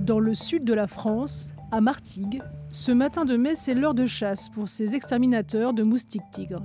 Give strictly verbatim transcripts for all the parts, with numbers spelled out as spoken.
Dans le sud de la France, à Martigues, ce matin de mai, c'est l'heure de chasse pour ces exterminateurs de moustiques tigres.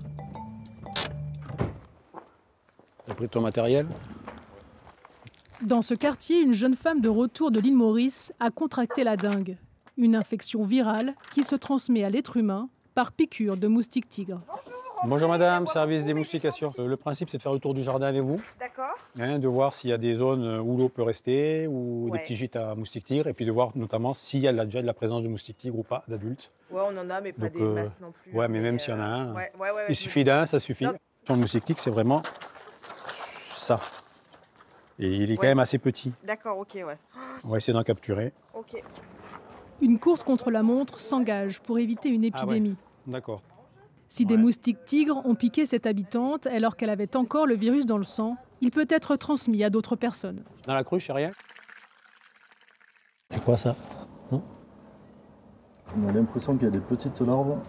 T'as pris ton matériel? Dans ce quartier, une jeune femme de retour de l'île Maurice a contracté la dengue, une infection virale qui se transmet à l'être humain par piqûre de moustiques tigres. Bonjour madame, service des moustications. Le principe c'est de faire le tour du jardin avec vous. D'accord. Hein, de voir s'il y a des zones où l'eau peut rester ou Ouais. des petits gîtes à moustiques tigres et puis de voir notamment s'il y a déjà de la présence de moustiques tigres ou pas d'adultes. Ouais, on en a, mais pas Donc, des euh, masses non plus. Ouais, mais même euh, s'il y en a un, ouais, ouais, ouais, ouais, il je suffit me- d'un, ça suffit. Non. Sur le moustique tigre, c'est vraiment ça. Et il est quand Ouais. même assez petit. D'accord, ok, ouais. On va essayer d'en capturer. Ok. Une course contre la montre s'engage pour éviter une Ah ouais. épidémie. D'accord. Si des Ouais. moustiques tigres ont piqué cette habitante alors qu'elle avait encore le virus dans le sang, il peut être transmis à d'autres personnes. Dans la cruche, il n'y a rien? C'est quoi ça? Non? On a l'impression qu'il y a des petites larves.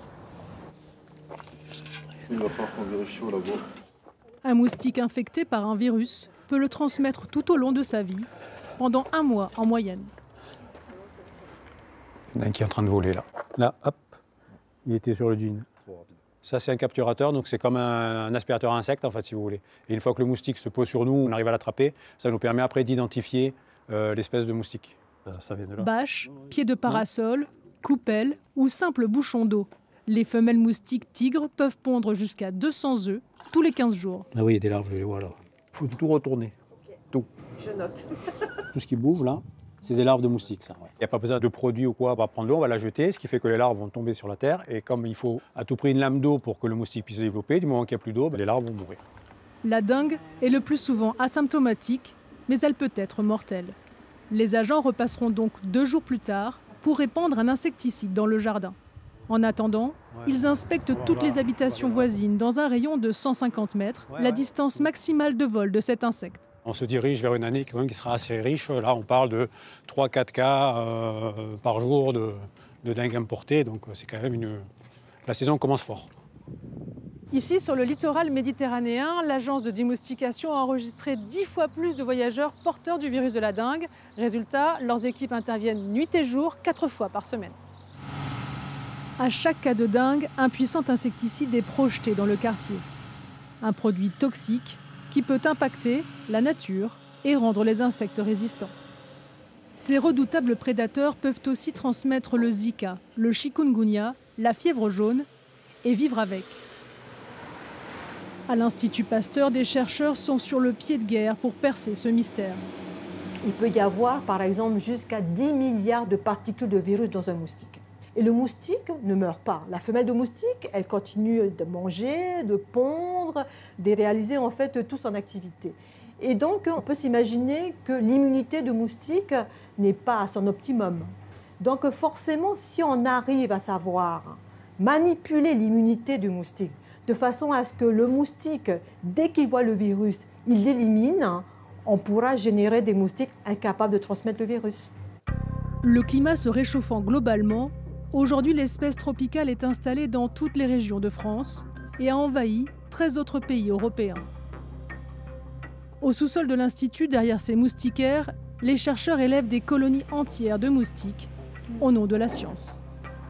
Il va falloir qu'on vérifie au labo. Un moustique infecté par un virus peut le transmettre tout au long de sa vie, pendant un mois en moyenne. Il y en a un qui est en train de voler là. Là, hop, il était sur le jean. Ça, c'est un capturateur, donc c'est comme un, un aspirateur à insectes, en fait, si vous voulez. Et une fois que le moustique se pose sur nous, on arrive à l'attraper, ça nous permet après d'identifier euh, l'espèce de moustique. Ça, ça vient de là. Bâche, pied de parasol, coupelle ou simple bouchon d'eau. Les femelles moustiques tigres peuvent pondre jusqu'à deux cents œufs tous les quinze jours. Ah oui, il y a des larves, je les vois là. Il faut tout retourner. Tout. Je note. Tout ce qui bouge là, c'est des larves de moustiques, ça. Il n'y a pas besoin de produits ou quoi, on va prendre l'eau, on va la jeter, ce qui fait que les larves vont tomber sur la terre. Et comme il faut à tout prix une lame d'eau pour que le moustique puisse se développer, du moment qu'il n'y a plus d'eau, ben, les larves vont mourir. La dengue est le plus souvent asymptomatique, mais elle peut être mortelle. Les agents repasseront donc deux jours plus tard pour répandre un insecticide dans le jardin. En attendant, ils inspectent toutes les habitations voisines dans un rayon de cent cinquante mètres, la distance maximale de vol de cet insecte. On se dirige vers une année quand même qui sera assez riche. Là, on parle de trois à quatre cas euh, par jour de, de dengue importée. Donc, c'est quand même une... La saison commence fort. Ici, sur le littoral méditerranéen, l'agence de démoustication a enregistré dix fois plus de voyageurs porteurs du virus de la dengue. Résultat, leurs équipes interviennent nuit et jour, quatre fois par semaine. À chaque cas de dengue, un puissant insecticide est projeté dans le quartier. Un produit toxique qui peut impacter la nature et rendre les insectes résistants. Ces redoutables prédateurs peuvent aussi transmettre le Zika, le chikungunya, la fièvre jaune et vivre avec. À l'Institut Pasteur, des chercheurs sont sur le pied de guerre pour percer ce mystère. Il peut y avoir, par exemple, jusqu'à dix milliards de particules de virus dans un moustique. Et le moustique ne meurt pas. La femelle de moustique, elle continue de manger, de pondre, de réaliser en fait toute son activité. Et donc, on peut s'imaginer que l'immunité de moustique n'est pas à son optimum. Donc, forcément, si on arrive à savoir manipuler l'immunité du moustique, de façon à ce que le moustique, dès qu'il voit le virus, il l'élimine, on pourra générer des moustiques incapables de transmettre le virus. Le climat se réchauffant globalement, aujourd'hui l'espèce tropicale est installée dans toutes les régions de France et a envahi treize autres pays européens. Au sous-sol de l'Institut, derrière ces moustiquaires, les chercheurs élèvent des colonies entières de moustiques au nom de la science.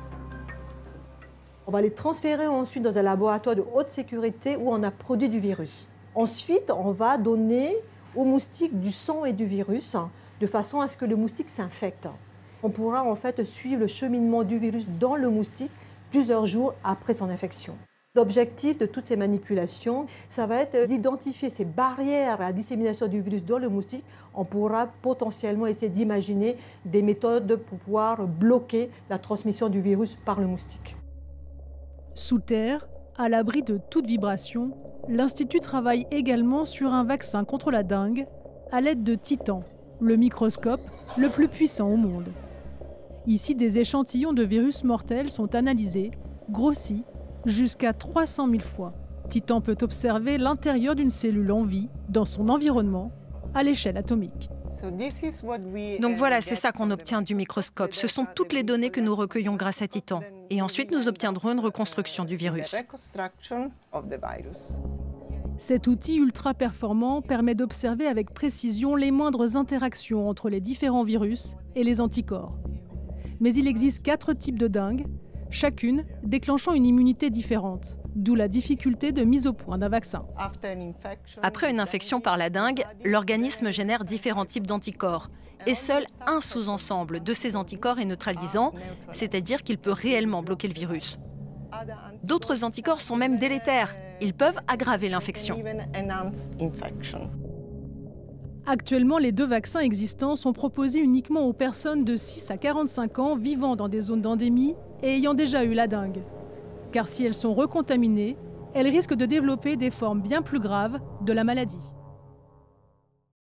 On va les transférer ensuite dans un laboratoire de haute sécurité où on a produit du virus. Ensuite, on va donner aux moustiques du sang et du virus de façon à ce que le moustique s'infecte. On pourra en fait suivre le cheminement du virus dans le moustique plusieurs jours après son infection. L'objectif de toutes ces manipulations, ça va être d'identifier ces barrières à la dissémination du virus dans le moustique. On pourra potentiellement essayer d'imaginer des méthodes pour pouvoir bloquer la transmission du virus par le moustique. Sous terre, à l'abri de toute vibration, l'Institut travaille également sur un vaccin contre la dengue à l'aide de Titan, le microscope le plus puissant au monde. Ici, des échantillons de virus mortels sont analysés, grossis, jusqu'à trois cent mille fois. Titan peut observer l'intérieur d'une cellule en vie, dans son environnement, à l'échelle atomique. Donc voilà, c'est ça qu'on obtient du microscope. Ce sont toutes les données que nous recueillons grâce à Titan. Et ensuite, nous obtiendrons une reconstruction du virus. Cet outil ultra performant permet d'observer avec précision les moindres interactions entre les différents virus et les anticorps. Mais il existe quatre types de dengue, chacune déclenchant une immunité différente, d'où la difficulté de mise au point d'un vaccin. Après une infection par la dengue, l'organisme génère différents types d'anticorps. Et seul un sous-ensemble de ces anticorps est neutralisant, c'est-à-dire qu'il peut réellement bloquer le virus. D'autres anticorps sont même délétères. Ils peuvent aggraver l'infection. Actuellement, les deux vaccins existants sont proposés uniquement aux personnes de six à quarante-cinq ans vivant dans des zones d'endémie et ayant déjà eu la dengue. Car si elles sont recontaminées, elles risquent de développer des formes bien plus graves de la maladie.